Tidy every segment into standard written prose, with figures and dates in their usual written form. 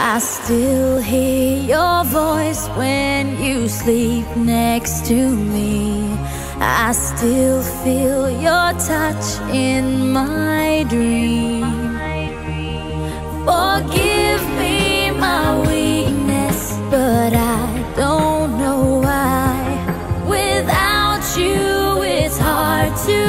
I still hear your voice when you sleep next to me. I still feel your touch in my dream. Forgive me my weakness, but I don't know why. Without you, it's hard to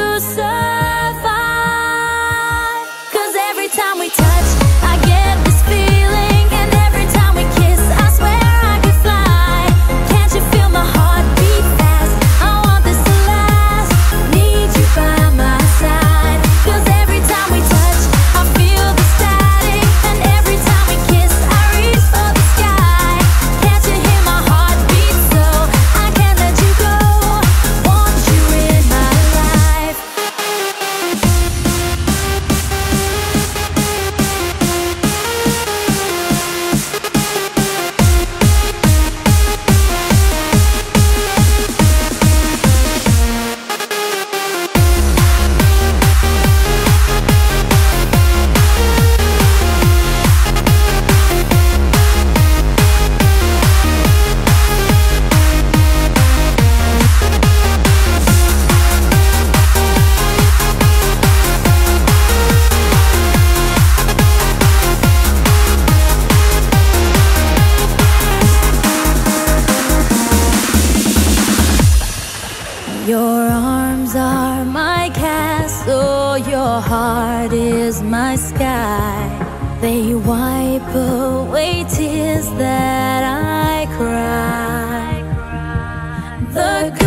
survive. 'Cause every time we touch, I get this feeling, and every time we kiss, I swear I could fly. Can't you feel my heart beat fast? I want this to last. Need you by my side. 'Cause every time we touch, I feel the static, and every time we kiss, I reach for the sky. Can't you hear my heart beat? So I can't let you go. Want you in my life. Your arms are my castle, your heart is my sky. They wipe away tears that I cry. The